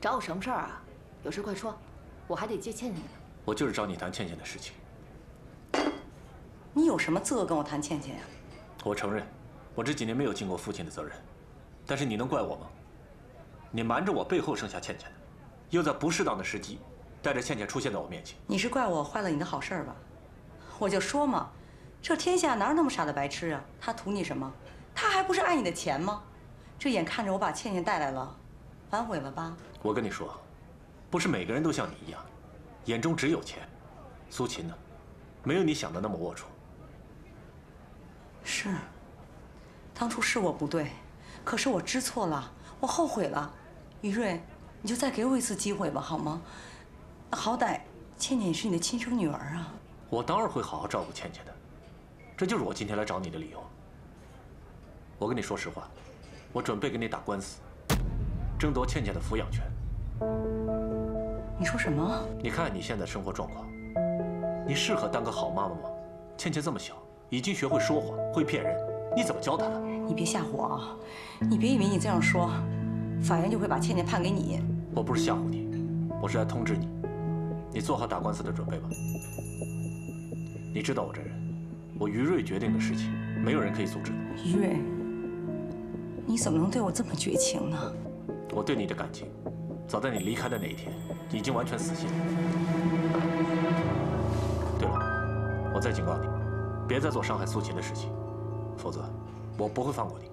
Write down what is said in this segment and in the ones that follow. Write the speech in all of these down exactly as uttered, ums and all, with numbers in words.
找我什么事儿啊？有事快说，我还得接倩倩呢。 我就是找你谈倩倩的事情。 你有什么资格跟我谈倩倩呀？ 我承认，我这几年没有尽过父亲的责任，但是你能怪我吗？你瞒着我背后生下倩倩的，又在不适当的时机带着倩倩出现在我面前。 你是怪我坏了你的好事儿吧？我就说嘛，这天下哪有那么傻的白痴啊？他图你什么？他还不是爱你的钱吗？这眼看着我把倩倩带来了，反悔了吧？ 我跟你说，不是每个人都像你一样，眼中只有钱。苏秦呢，没有你想的那么龌龊。 是，当初是我不对，可是我知错了，我后悔了。于瑞，你就再给我一次机会吧，好吗？好歹倩倩也是你的亲生女儿啊。 我当然会好好照顾倩倩的，这就是我今天来找你的理由。我跟你说实话，我准备跟你打官司，争夺倩倩的抚养权。 你说什么？ 你看看你现在生活状况，你适合当个好妈妈吗？倩倩这么小，已经学会说谎，会骗人，你怎么教她的？ 你别吓唬我啊！你别以为你这样说，法院就会把倩倩判给你。 我不是吓唬你，我是来通知你，你做好打官司的准备吧。你知道我这人，我于瑞决定的事情，没有人可以阻止的。 于瑞，你怎么能对我这么绝情呢？ 我对你的感情，早在你离开的那一天，已经完全死心了。对了，我再警告你，别再做伤害苏秦的事情，否则我不会放过你。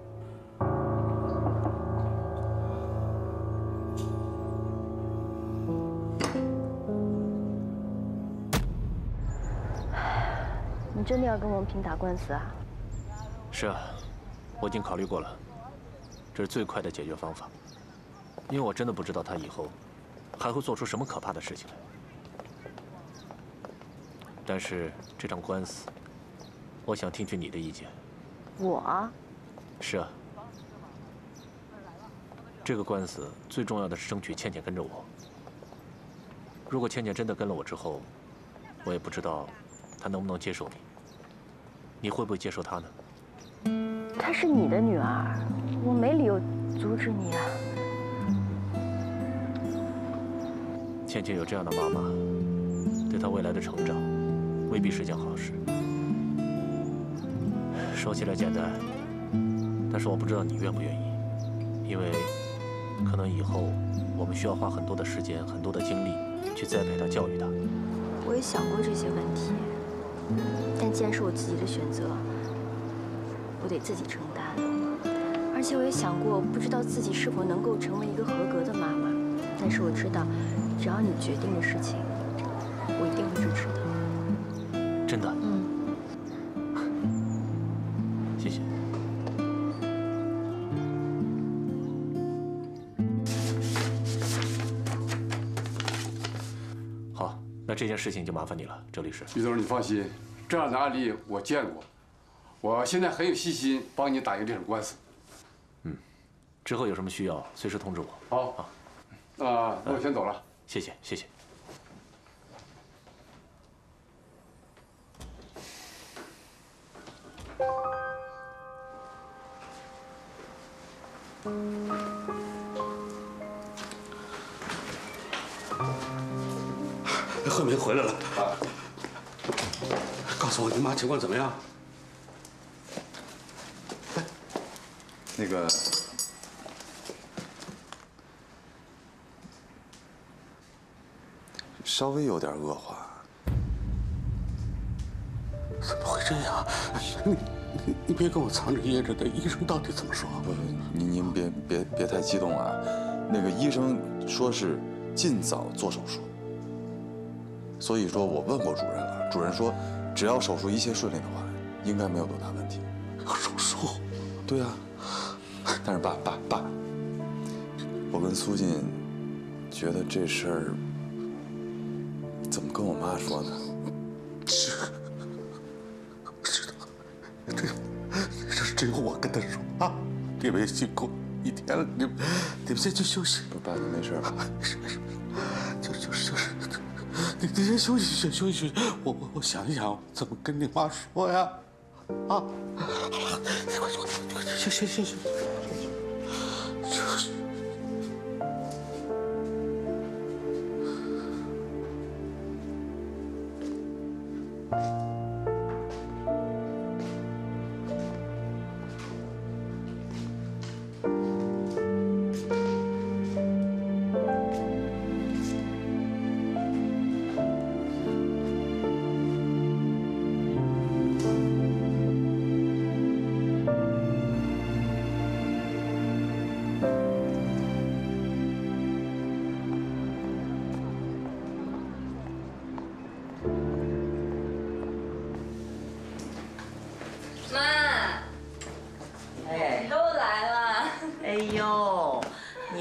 你真的要跟王平打官司啊？ 是啊，我已经考虑过了，这是最快的解决方法。因为我真的不知道他以后还会做出什么可怕的事情来。但是这场官司，我想听取你的意见。 我？ 是啊，这个官司最重要的是争取倩倩跟着我。如果倩倩真的跟了我之后，我也不知道她能不能接受你。你会不会接受她呢？ 她是你的女儿，我没理由阻止你啊。 倩倩有这样的妈妈，对她未来的成长未必是件好事。说起来简单，但是我不知道你愿不愿意，因为可能以后我们需要花很多的时间、很多的精力去栽培她、教育她。 我也想过这些问题，但既然是我自己的选择，我得自己承担。而且我也想过，不知道自己是否能够成为一个合格的妈妈。但是我知道，只要你决定的事情，我一定会支持的。 真的？ 嗯。 谢谢。好，那这件事情就麻烦你了，周律师。 于总，你放心，这样的案例我见过，我现在很有信心帮你打赢这场官司。 嗯，之后有什么需要，随时通知我。 好， 啊。 那那我先走了。 谢谢，谢谢。 贺明回来了，啊！告诉我你妈情况怎么样？ 那个。 稍微有点恶化， 怎么会这样？你你你别跟我藏着掖着的，医生到底怎么说？ 不，您您别别别太激动啊！那个医生说是尽早做手术，所以说我问过主任了，主任说只要手术一切顺利的话，应该没有多大问题。 手术？ 对啊，但是爸爸爸，我跟苏静觉得这事儿。 怎么跟我妈说呢？ 是，知道，这这只有我跟她说啊。你们也辛苦一天了，你们你们先去休息。 爸，你没事吧？ 没事没事，就就是就是，你你先休息先休息。我我我想一想怎么跟你妈说呀？啊，好了，你快坐，行行行行，休息。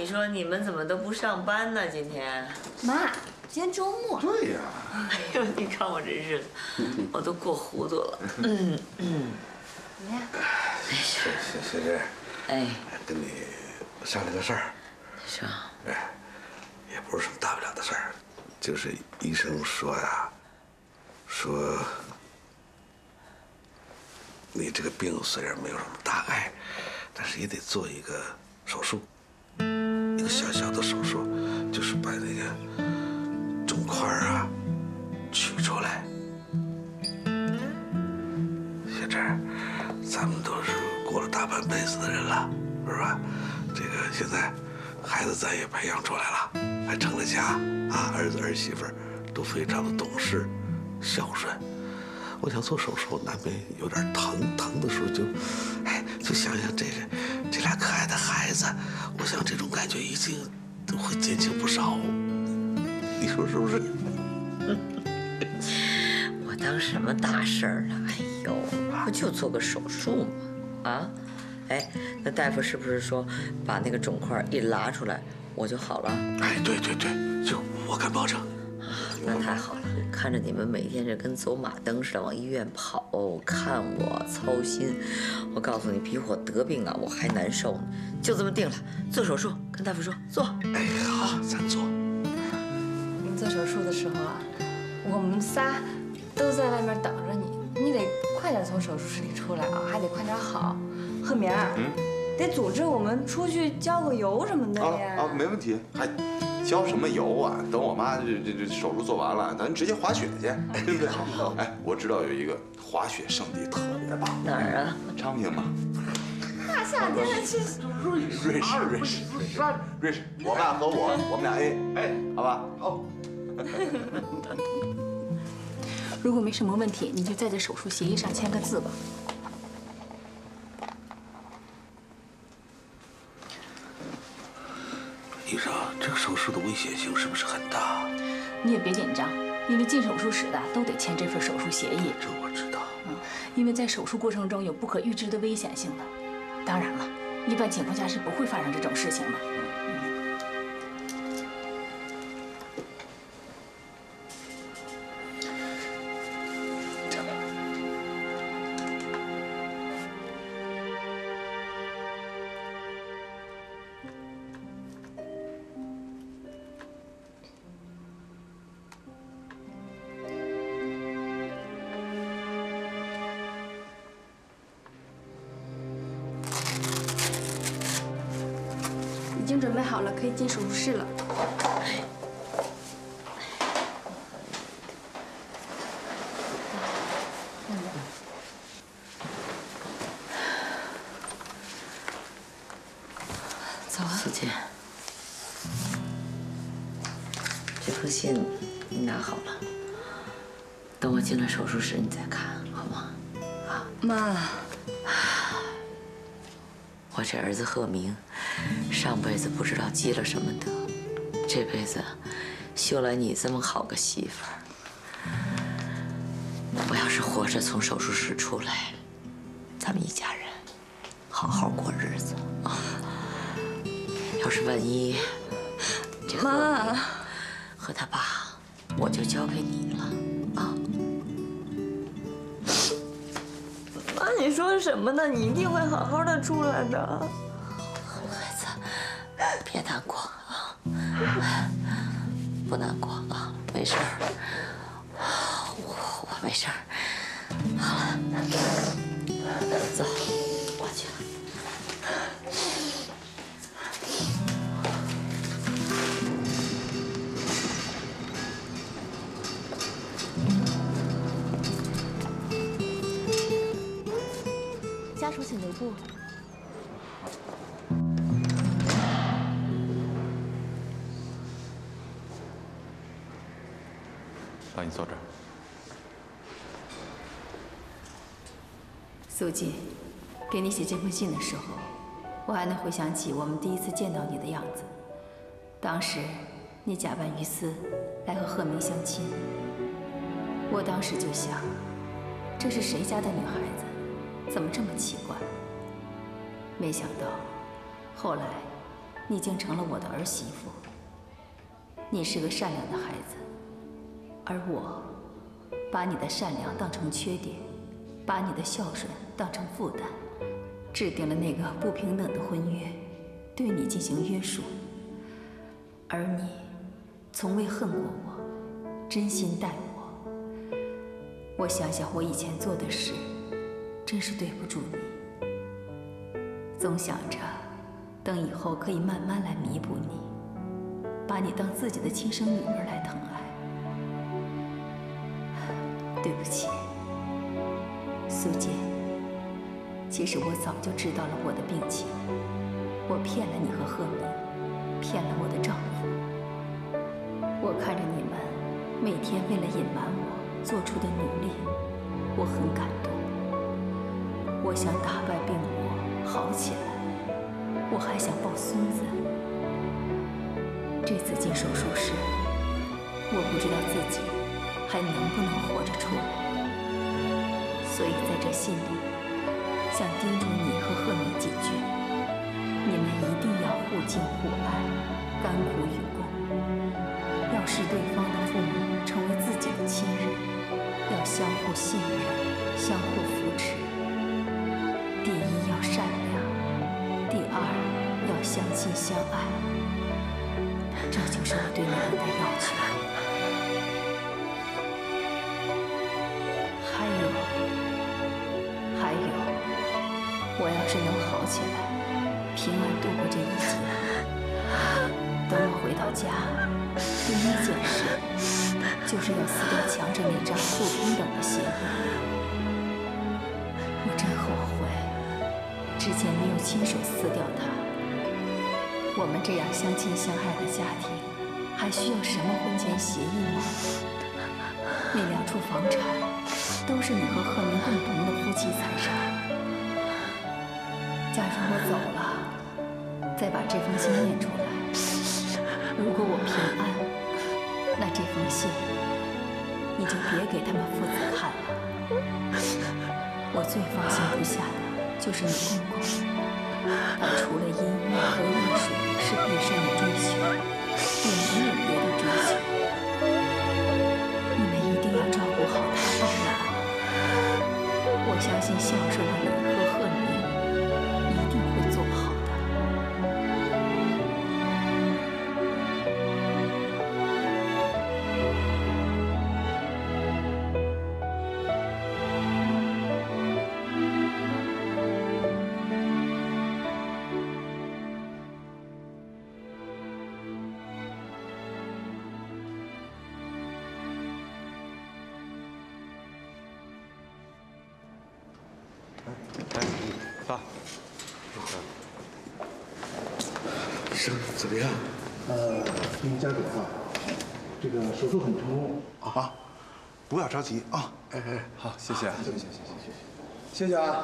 说你们怎么都不上班呢？今天？ 妈，今天周末。 对呀。 哎呦，你看我这日子，我都过糊涂了。嗯嗯。 怎么样？ 小小小珍， 哎， 跟你商量个事儿。 说。 哎，也不是什么大不了的事儿，就是医生说呀，说你这个病虽然没有什么大碍，但是也得做一个手术，一个小小的手术，就是把那个肿块啊取出来。小珍，咱们都是过了大半辈子的人了，是吧？这个现在孩子咱也培养出来了，还成了家啊，儿子儿媳妇都非常的懂事、孝顺。我想做手术，难免有点疼，疼的时候就，哎，就想想这个这俩可爱的孩子，我想这种感觉一定都会减轻不少。你说是不是？ 我当什么大事儿了？哎呦，不就做个手术吗？啊，哎，那大夫是不是说把那个肿块一拉出来我就好了？ 哎，对对对，就我敢保证。 啊，那太好了。看着你们每天这跟走马灯似的往医院跑，看我操心，我告诉你，比我得病啊我还难受呢。就这么定了，做手术，跟大夫说做。 哎，好，咱做。 你做手术的时候啊，我们仨都在外面等着你，你得快点从手术室里出来啊，还得快点好。贺明儿，嗯，得组织我们出去浇个油什么的呀。 啊啊，没问题。还浇什么油啊？等我妈这这这手术做完了，咱直接滑雪去，对不对？好。哎，我知道有一个滑雪圣地特别棒。 哪儿啊？ 昌平嘛。 大夏天的去瑞士，瑞士，瑞士，瑞士。我爸和我，我们俩 A， 哎，好吧？好。 如果没什么问题，你就在这手术协议上签个字吧。 医生，这个手术的危险性是不是很大？ 你也别紧张，因为进手术室的都得签这份手术协议。 这我知道。 嗯，因为在手术过程中有不可预知的危险性的。当然了，一般情况下是不会发生这种事情的。已经准备好了，可以进手术室了。 走啊，苏姐，这封信你拿好了，等我进了手术室你再看，好吗？啊， 妈。 我这儿子贺明，上辈子不知道积了什么德，这辈子修来你这么好个媳妇儿。我要是活着从手术室出来，咱们一家人好好过日子啊。要是万一这贺明和他爸，我就交给你了啊。 妈，你说什么呢？你一定会好好的出来的。 孩子，别难过啊，不难过啊，没事儿，我我没事儿。好了，走，我去了。 家属请留步。 让你坐这儿。 苏锦，给你写这封信的时候，我还能回想起我们第一次见到你的样子。当时你假扮于私来和贺明相亲，我当时就想，这是谁家的女孩子，怎么这么奇怪？没想到，后来你已经成了我的儿媳妇。你是个善良的孩子，而我把你的善良当成缺点，把你的孝顺当成负担，制定了那个不平等的婚约，对你进行约束。而你从未恨过我，真心待我。我想想我以前做的事，真是对不住你。总想着等以后可以慢慢来弥补你，把你当自己的亲生女儿来疼爱。对不起，苏建。其实我早就知道了我的病情，我骗了你和贺明，骗了我的丈夫。我看着你们每天为了隐瞒我做出的努力，我很感动。我想打败病魔，好起来。我还想抱孙子。这次进手术室，我不知道自己还能不能活着出来，所以在这信里想叮嘱你和贺明几句：你们一定要互敬互爱，甘苦与共，要视对方的父母成为自己的亲人，要相互信任，相互扶持。第一要善良，第二要相亲相爱，这就是我对你们的要求。还有，还有，我要是能好起来，平安度过这一劫，等我回到家，第一件事就是要撕掉墙上那张不平等的协议。我真后悔之前没有亲手撕掉它。我们这样相亲相爱的家庭，还需要什么婚前协议吗？那两处房产都是你和贺明共同的夫妻财产。假如我走了，再把这封信念出来，如果我平安，那这封信你就别给他们父子看了。我最放心不下的就是你公公，他除了音乐和艺术是毕生的追求，也没有别的追求。你们一定要照顾好他到老。我相信孝顺的你和贺明一定会做好的。 爸，医生怎么样？ 呃，听家属啊，这个手术很成功啊，不要着急啊。 哎哎，好，谢谢，谢谢，谢谢，谢谢， 谢谢啊。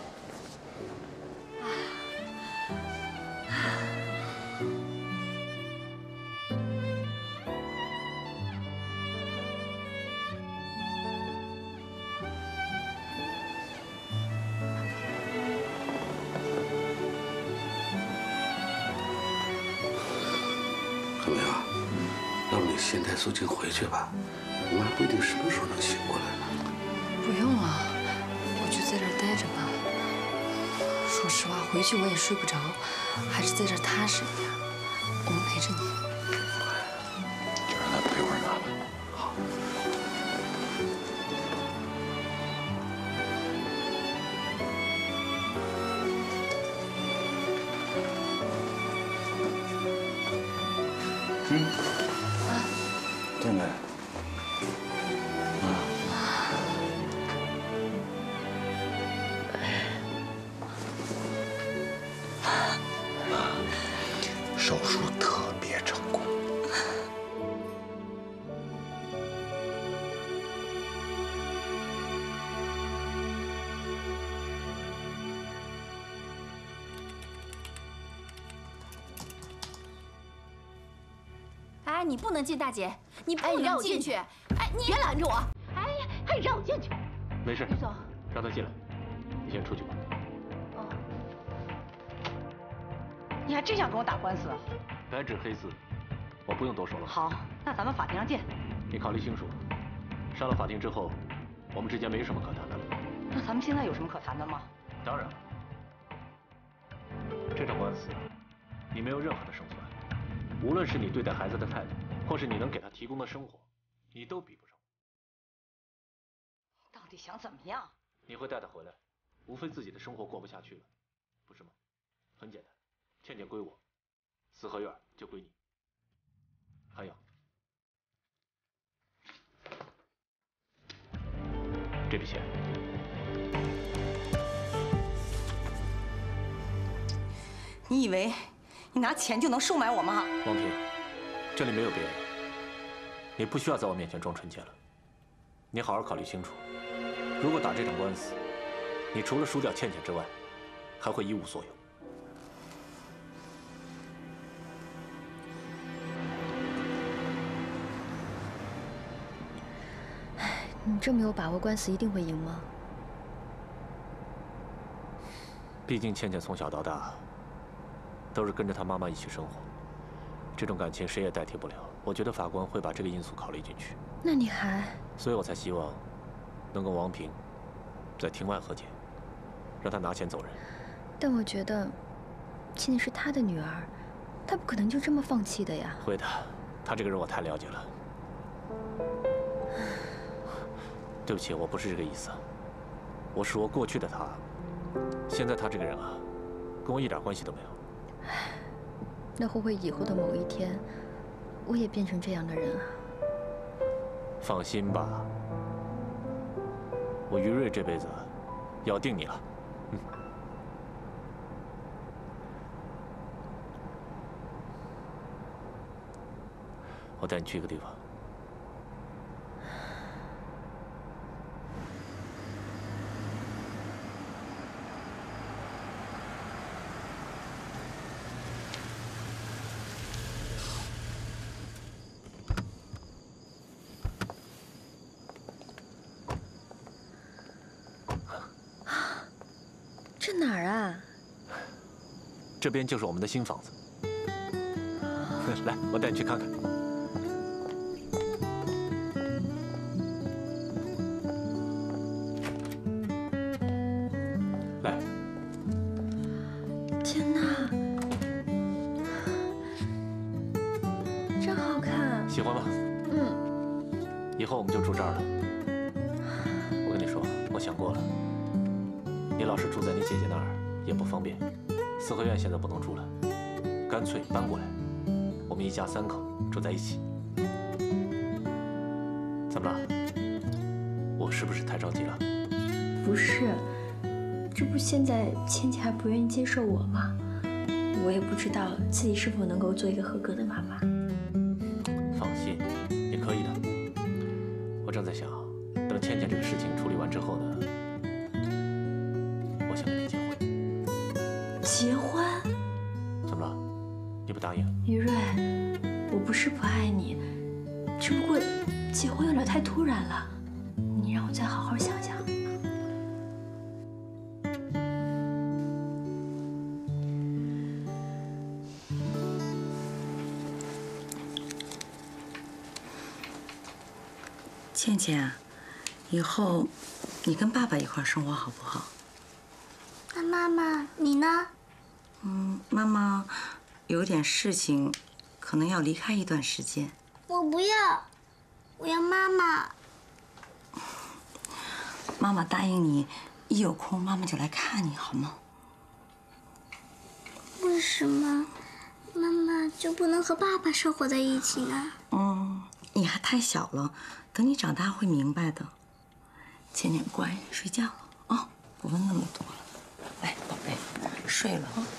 贺明啊，要不你先带苏静回去吧，妈不一定什么时候能醒过来呢。 不用了，我就在这儿待着吧。说实话，回去我也睡不着，还是在这儿踏实一点。我们陪着你。 就让他陪会儿妈吧。 好。 嗯。啊。建伟。手术特别成功。 哎，你不能进，大姐，你不哎，你让能进我进去！ 哎，你别拦着我！哎呀，还让我进去！ 没事， 李总， 让他进来，你先出去吧。 哦， 你还真想跟我打官司啊？ 白纸黑字，我不用多说了。 好，那咱们法庭上见。 你考虑清楚，上了法庭之后，我们之间没什么可谈的了。 那咱们现在有什么可谈的吗？ 当然了，这场官司你没有任何的胜算，无论是你对待孩子的态度，或是你能给他提供的生活，你都比不上。 到底想怎么样？ 你会带他回来，无非自己的生活过不下去了，不是吗？很简单，倩倩归我，四合院就归你。还有，这笔钱。 你以为你拿钱就能收买我吗？ 王平，这里没有别人，你不需要在我面前装纯洁了。你好好考虑清楚，如果打这场官司，你除了输掉倩倩之外，还会一无所有。 你这么有把握，官司一定会赢吗？ 毕竟倩倩从小到大都是跟着她妈妈一起生活，这种感情谁也代替不了。我觉得法官会把这个因素考虑进去。 那你还…… 所以我才希望能跟王平在庭外和解，让他拿钱走人。 但我觉得倩倩是他的女儿，他不可能就这么放弃的呀。 会的，他这个人我太了解了。对不起，我不是这个意思。我是说过去的他，现在他这个人啊，跟我一点关系都没有。 那会不会以后的某一天，我也变成这样的人啊？ 放心吧，我于瑞这辈子要定你了。嗯。我带你去一个地方。 这哪儿啊？ 这边就是我们的新房子。来，我带你去看看。来。 天哪，真好看！ 喜欢吗？ 嗯。 以后我们就住这儿了。我跟你说，我想过了。你老是住在你姐姐那儿也不方便，四合院现在不能住了，干脆搬过来，我们一家三口住在一起。怎么了？我是不是太着急了？ 不是，这不现在倩倩还不愿意接受我吗？我也不知道自己是否能够做一个合格的妈妈。 放心，你可以的。我正在想，等倩倩这个事情处理完之后呢，我想跟你结婚。 结婚？ 怎么了？你不答应？ 于瑞，我不是不爱你，只不过结婚有点太突然了，你让我再好好想想。 倩倩，以后你跟爸爸一块生活好不好？ 那妈妈，你呢？ 嗯，妈妈有点事情，可能要离开一段时间。 我不要，我要妈妈。 妈妈答应你，一有空妈妈就来看你，好吗？ 为什么妈妈就不能和爸爸生活在一起呢？ 嗯，你还太小了，等你长大会明白的。倩倩乖，睡觉了啊，不问那么多了。来，宝贝，睡了啊。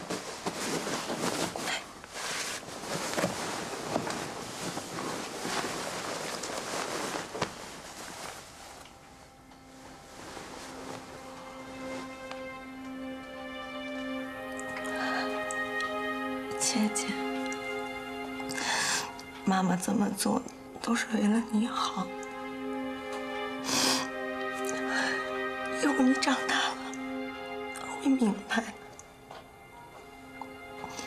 来。倩倩，妈妈这么做都是为了你好。以后你长大了会明白的。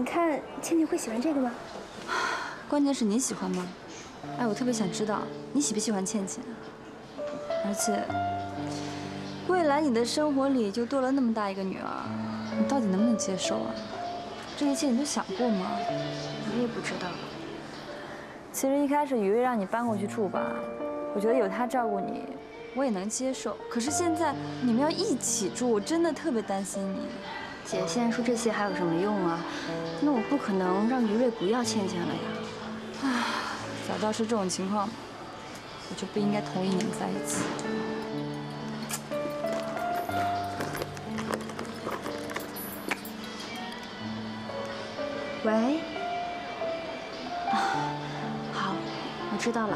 看倩倩会喜欢这个吗？ 关键是你喜欢吗？哎，我特别想知道你喜不喜欢倩倩。而且，未来你的生活里就多了那么大一个女儿，你到底能不能接受啊？这一切你都想过吗？ 我也不知道。 其实一开始雨薇让你搬过去住吧，我觉得有她照顾你，我也能接受。可是现在你们要一起住，我真的特别担心你。 姐，现在说这些还有什么用啊？那我不可能让于瑞不要倩倩了呀。 唉，早知道是这种情况，我就不应该同意你们在一起。 喂。啊，好，我知道了。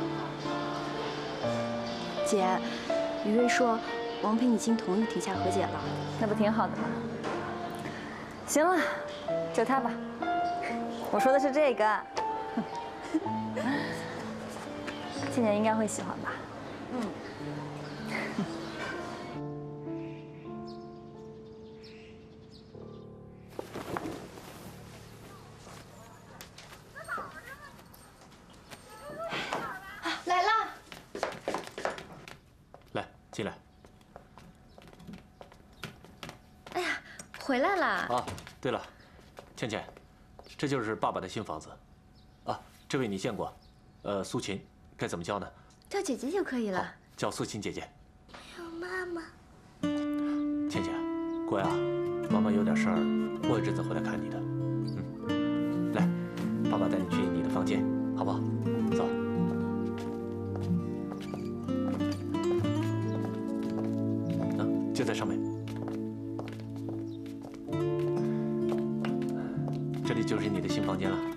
姐，于瑞说王平已经同意庭下和解了， 那不挺好的吗？行了，就他吧。我说的是这个。倩倩应该会喜欢吧？ 嗯。 来啦！ 来，进来。 哎呀，回来啦！ 啊，对了，倩倩，这就是爸爸的新房子。啊，这位你见过，呃，苏琴，该怎么叫呢？ 叫姐姐就可以了。 叫苏琴姐姐。 有妈妈。 倩倩，乖啊，妈妈有点事儿，过一阵子回来看你的。嗯，来，爸爸带你去你的房间，好不好？走。啊，就在上面。这里就是你的新房间了。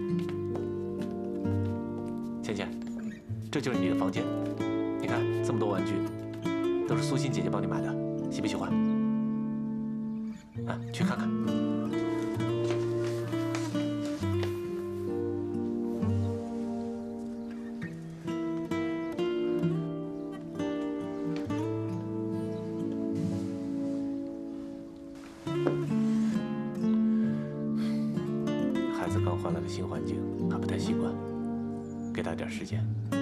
倩倩，这就是你的房间。你看这么多玩具，都是苏欣姐姐帮你买的，喜不喜欢？啊，去看看。孩子刚换了个新环境，还不太习惯，给他点时间。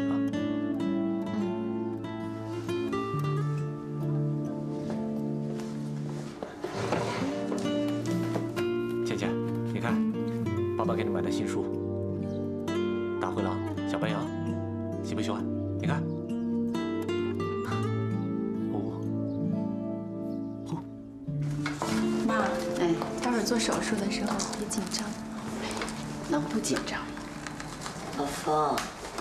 爸爸给你买的新书，《大灰狼》《小白羊》，喜不喜欢？你看，哦，哦， 妈，哎，待会儿做手术的时候别紧张，能不紧张吗？ 老方，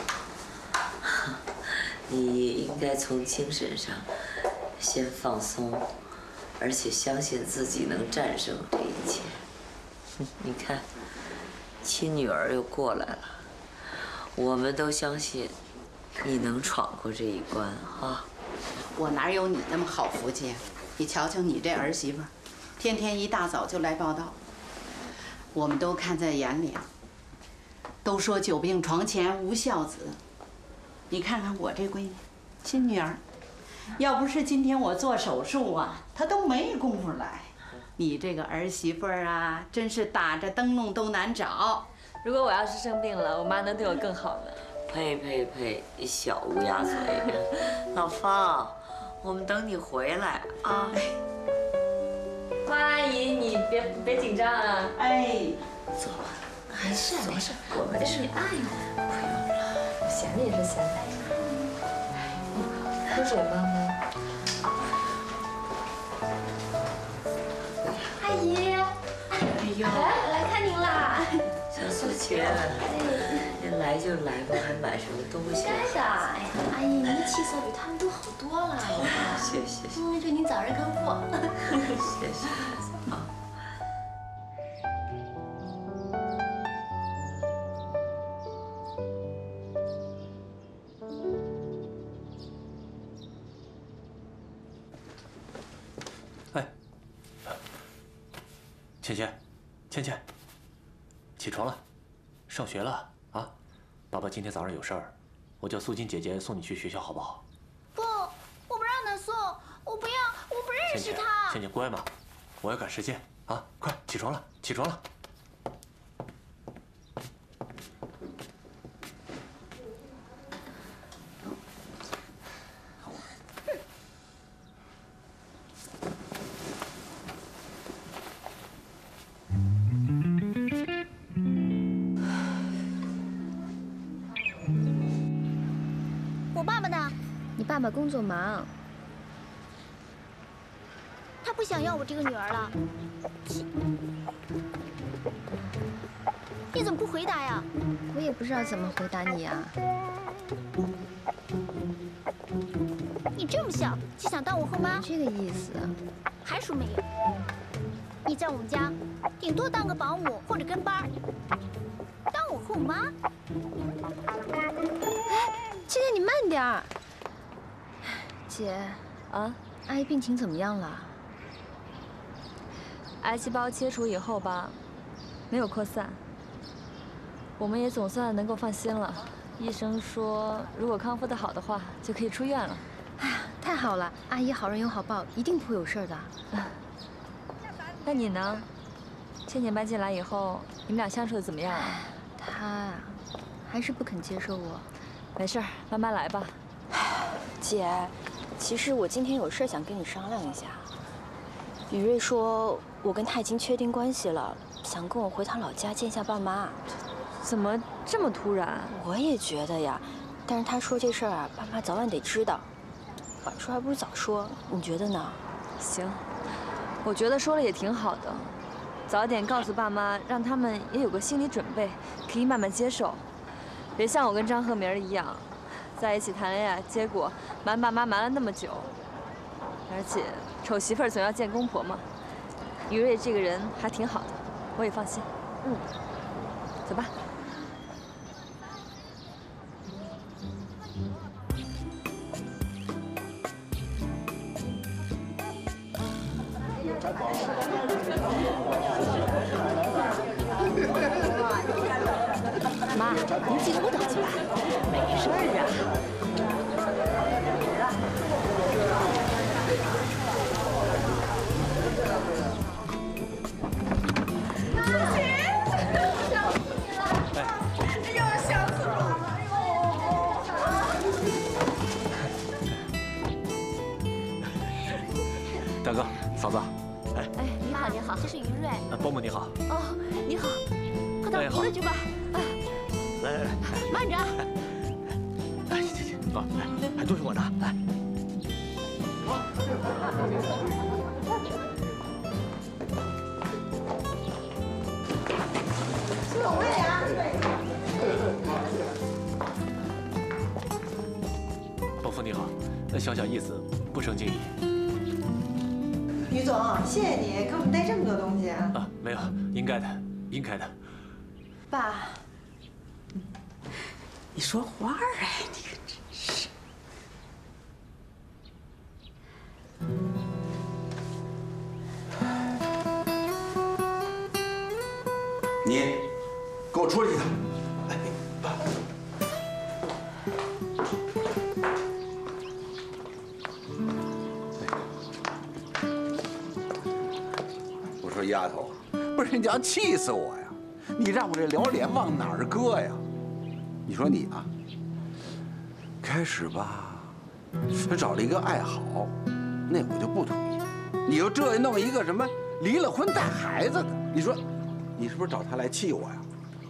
你应该从精神上先放松，而且相信自己能战胜这一切。你看。 亲女儿又过来了，我们都相信你能闯过这一关啊！ 我哪有你那么好福气？你瞧瞧你这儿媳妇，天天一大早就来报道，我们都看在眼里。都说久病床前无孝子，你看看我这闺女，亲女儿，要不是今天我做手术啊，她都没工夫来。 你这个儿媳妇儿啊，真是打着灯笼都难找。 如果我要是生病了，我妈能对我更好呢。 呸呸呸！小乌鸦嘴！老方，我们等你回来啊。 花阿姨，你别别紧张啊。 哎， 走吧。 没事没事， 我没事。 哎呦，不用了，闲的也是闲的。喝水吗，妈？ 阿姨， 哎呦， 来来看您啦！ 小苏琴，您来就来吧，还买什么东西？ 干啥？哎呀，阿姨，您的气色比他们都好多了。 谢谢。 嗯，祝您早日康复。 谢谢啊。 哎。 倩倩，倩倩，起床了，上学了啊！爸爸今天早上有事儿，我叫苏金姐姐送你去学校，好不好？ 不，我不让他送，我不要，我不认识他。 倩倩，乖嘛，我要赶时间啊！快起床了，起床了。 你爸爸工作忙， 他不想要我这个女儿了。你怎么不回答呀？ 我也不知道怎么回答你呀。 你这么小就想当我后妈？ 这个意思。 还说没有？你在我们家，顶多当个保姆或者跟班。当我后妈？ 哎，倩倩，你慢点儿。姐，啊，阿姨病情怎么样了？ 癌细胞切除以后吧，没有扩散，我们也总算能够放心了。医生说，如果康复得好的话，就可以出院了。 哎呀，太好了！阿姨好人有好报，一定不会有事的。 那你呢？倩倩搬进来以后，你们俩相处的怎么样啊？ 她啊，还是不肯接受我。 没事儿，慢慢来吧。 姐，其实我今天有事想跟你商量一下。雨瑞说，我跟他已经确定关系了，想跟我回趟老家见一下爸妈。 怎么这么突然？ 我也觉得呀，但是他说这事儿啊，爸妈早晚得知道。晚说还不如早说，你觉得呢？ 行，我觉得说了也挺好的，早点告诉爸妈，让他们也有个心理准备，可以慢慢接受。别像我跟张鹤明一样，在一起谈恋爱，结果瞒爸妈瞒了那么久。而且丑媳妇儿总要见公婆嘛。于瑞这个人还挺好的，我也放心。嗯，走吧。 妈，您进屋等去吧，没事儿啊。 大哥，嫂子，哎， 哎，你好，你好，这是于瑞。 保姆你好。 哦，你好，快到屋里去吧。啊， 来来来， 慢着。 哎，行行行，啊，哎，都是我的，哎。 座位啊！ 伯父你好，小小意思，不成敬意。 于总，谢谢你给我们带这么多东西啊！ 啊，没有，应该的，应该的。 爸， 你说话啊，你可真是。 你给我出去一趟！哎，爸。我说丫头，不是你要气死我呀！你让我这撩脸往哪儿搁呀？你说你啊，开始吧，他找了一个爱好，那我就不同意。你又这弄一个什么离了婚带孩子的，你说，你是不是找他来气我呀？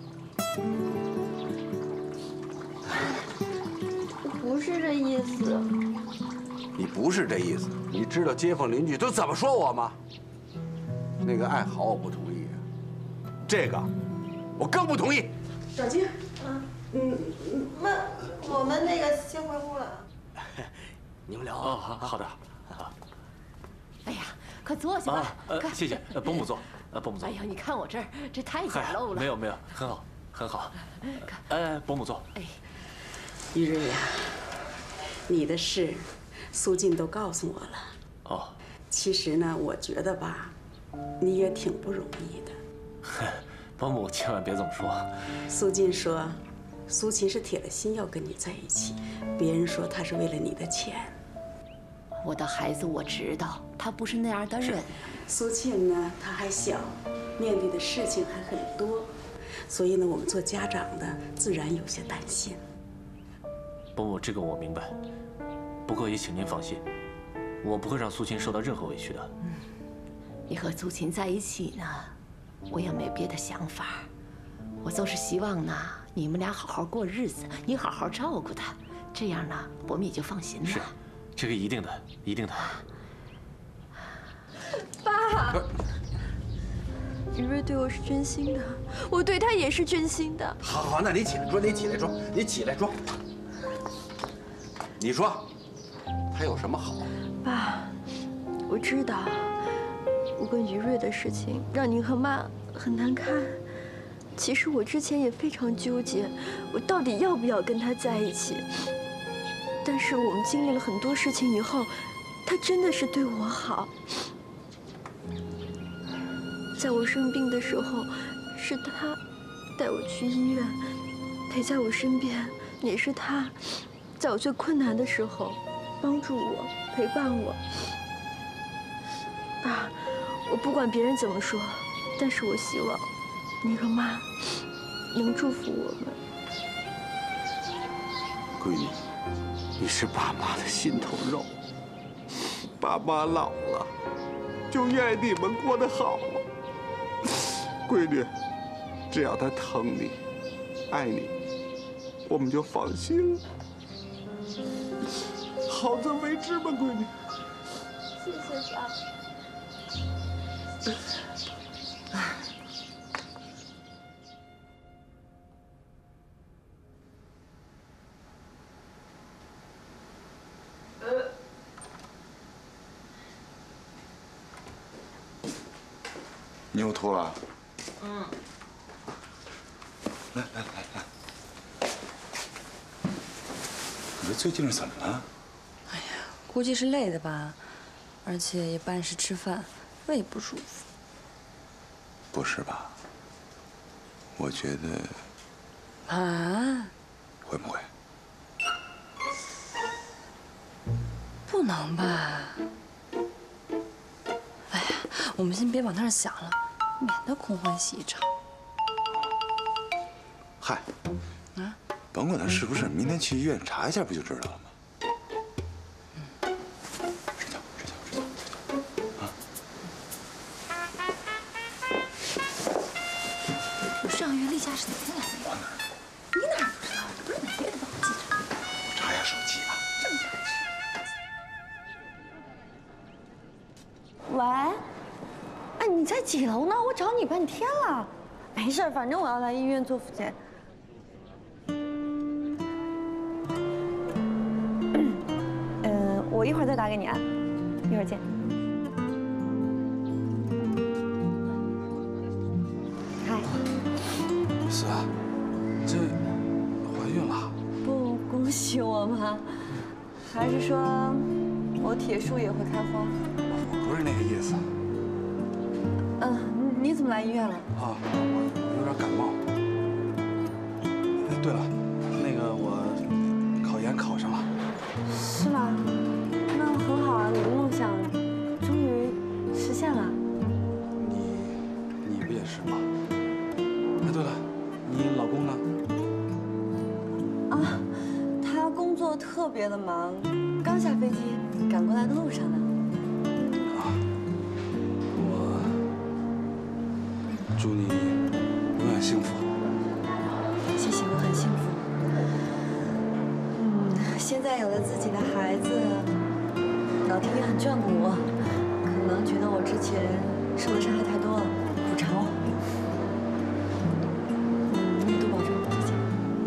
不是这意思。 你不是这意思，你知道街坊邻居都怎么说我吗？那个爱好我不同意，这个我更不同意。 小金，嗯嗯嗯，那我们那个先回屋了。 你们聊哦，好好的。 哎呀，快坐下吧。 呃，谢谢，呃，伯母坐，呃，伯母坐。 哎呀，你看我这儿，这太简陋了。 没有没有，很好很好。哎，伯母坐。 哎，于瑞呀，你的事，苏静都告诉我了。 哦。 其实呢，我觉得吧，你也挺不容易的。 伯母千万别这么说。 苏静说，苏秦是铁了心要跟你在一起，别人说他是为了你的钱。 我的孩子，我知道他不是那样的人。 苏庆呢，他还小，面对的事情还很多，所以呢，我们做家长的自然有些担心。 伯母，这个我明白，不过也请您放心，我不会让苏秦受到任何委屈的。 嗯，你和苏秦在一起呢，我也没别的想法，我就是希望呢，你们俩好好过日子，你好好照顾他， 这样呢，我们也就放心了。 是，这个一定的，一定的。 爸，于瑞对我是真心的，我对他也是真心的。 好好，那你起来说，你起来说，你起来说。你说，他有什么好？ 爸，我知道，我跟于瑞的事情让您和妈很难堪。其实我之前也非常纠结，我到底要不要跟他在一起。但是我们经历了很多事情以后，他真的是对我好。在我生病的时候，是他带我去医院，陪在我身边，也是他，在我最困难的时候帮助我，陪伴我。爸，我不管别人怎么说，但是我希望你和妈能祝福我们。 闺女，你是爸妈的心头肉，爸妈老了，就愿意你们过得好。闺女，只要他疼你、爱你，我们就放心了。好自为之吧，闺女。 谢谢爸。 你又吐了？ 嗯。 来来来来，你这最近是怎么了？ 哎呀，估计是累的吧，而且也不按时吃饭，胃不舒服。 不是吧？我觉得。 啊？ 会不会？ 不能吧？哎呀，我们先别往那儿想了，免得空欢喜一场。 嗨， 啊， 甭管他是不是，明天去医院查一下不就知道了吗？嗯，睡觉，睡觉，睡觉，睡觉，啊！ 我上月例假是哪天来的？ 我哪儿？ 你哪儿不知道？不是哪天的帮我记着。 我查一下手机吧。 这么大事。 喂，哎，你在几楼呢？我找你半天了。没事，反正我要来医院做复检。嗯，我一会儿再打给你啊，一会儿见。嗨， 思啊，你这怀孕了？ 不，恭喜我吗？还是说我铁树也会开花？ 我不是那个意思。 嗯，你怎么来医院了？ 啊，我有点感冒。哎，对了，那个我考研考上了。 是吗？那很好啊，你的梦想终于实现了。 你，你不也是吗？哎，对了，你老公呢？ 啊，他工作特别的忙，刚下飞机，赶过来的路上呢。 祝你永远幸福。 谢谢，我很幸福。嗯，现在有了自己的孩子，老天也很眷顾我，可能觉得我之前受的伤害太多了，补偿我。嗯，你多保重，再见。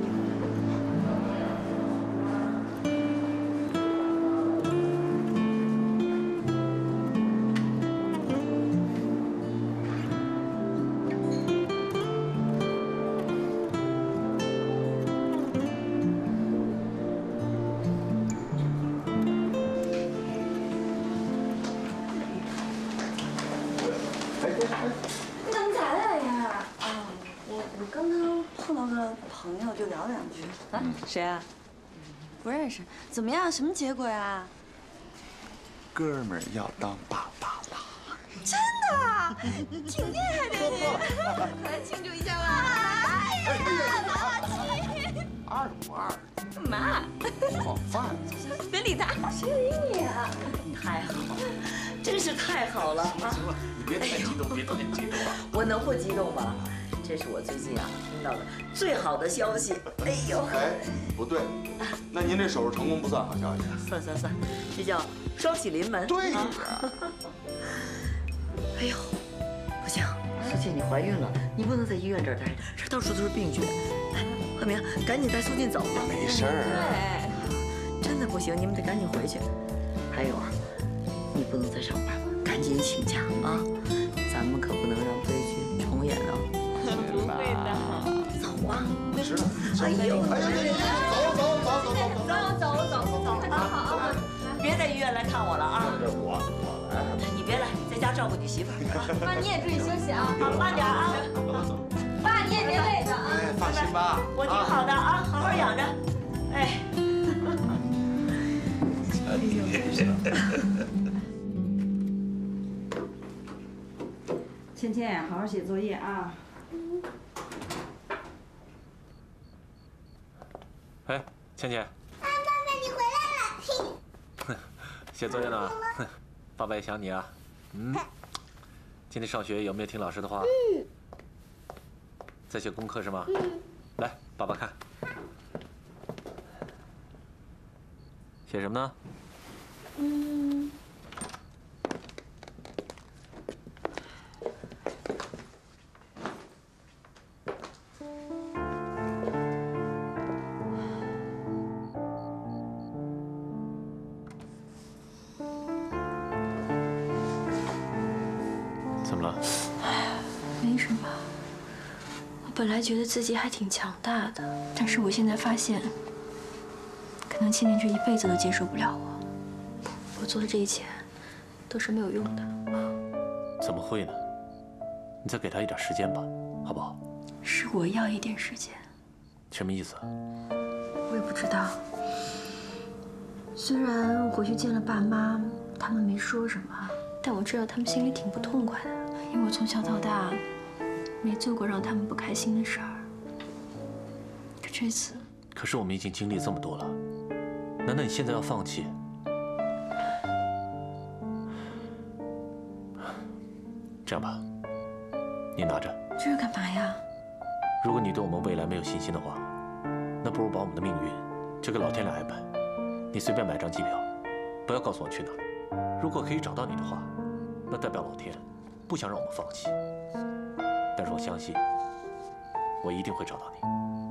你怎么才来呀？啊，我我刚刚碰到个朋友，就聊两句。啊，谁啊？不认识。怎么样？什么结果呀？ 哥们儿要当爸爸了。 真的？挺厉害的你。快来庆祝一下吧！哎呀，老七。 二五二。 干嘛？ 炒饭。 别理他。谁理你啊？ 太好了，真是太好了啊！ 行了，你别太激动，别太激动了。 我能不激动吗？ 这是我最近啊听到的最好的消息。哎呦， 哎，不对，那您这手术成功不算好消息。 算算算，这叫双喜临门。 对呀。 哎呦，不行，苏倩你怀孕了，你不能在医院这儿待着，这到处都是病菌。来，鹤鸣，赶紧带苏静走吧。 没事儿。 对，真的不行，你们得赶紧回去。还有啊，你不能再上班了，赶紧请假啊！咱们可不能让悲剧重演啊！ 不会的。 走啊！ 是的。 哎呦， 哎呦，走走走走走走走走走啊！好啊，别在医院来看我了啊！ 这我我来。 你别来，在家照顾你媳妇儿。 妈，你也注意休息啊！ 好，慢点啊！ 爸，你也别累着啊！ 哎，放心吧， 我挺好的啊，好好养着。哎。 倩倩，好好写作业啊！ 哎，倩倩。 爸爸，你回来了。 写作业呢？爸爸也想你啊。嗯。今天上学有没有听老师的话？ 嗯。 在写功课是吗？ 嗯。 来，爸爸看。写什么呢？ 嗯。 怎么了？ 没什么。我本来觉得自己还挺强大的，但是我现在发现，可能倩倩这一辈子都接受不了我。我做的这一切都是没有用的。 怎么会呢？你再给她一点时间吧，好不好？ 是我要一点时间。 什么意思？ 我也不知道。虽然我回去见了爸妈，他们没说什么，但我知道他们心里挺不痛快的，因为我从小到大没做过让他们不开心的事儿。可这次…… 可是我们已经经历这么多了，难道你现在要放弃？这样吧，你拿着。 这是干嘛呀？ 如果你对我们未来没有信心的话，那不如把我们的命运就给老天来安排。你随便买张机票，不要告诉我去哪儿。如果可以找到你的话，那代表老天不想让我们放弃。但是我相信，我一定会找到你。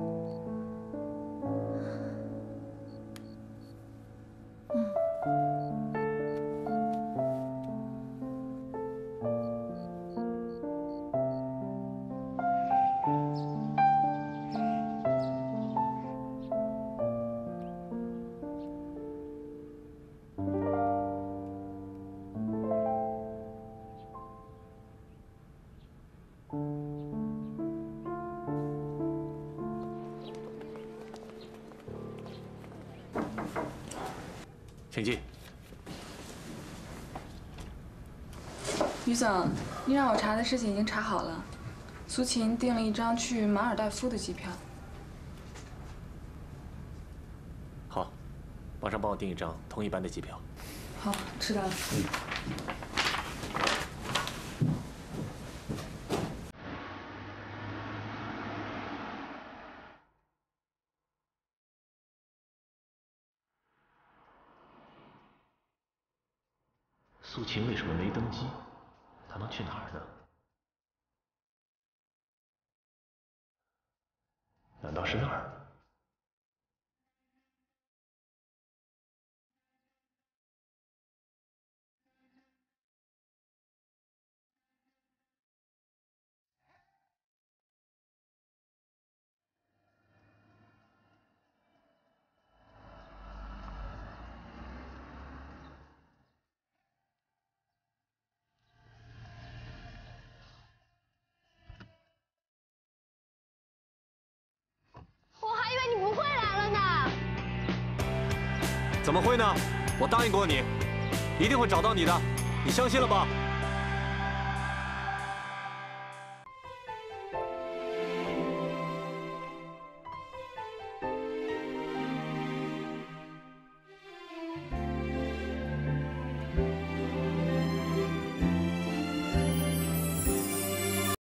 请进。 于总，你让我查的事情已经查好了，苏秦订了一张去马尔代夫的机票。 好，马上帮我订一张同一班的机票。 好，知道了。嗯。 苏秦为什么没登机？他能去哪儿呢？难道是那儿？ 你不会来了呢？ 怎么会呢？我答应过你，一定会找到你的，你相信了吧？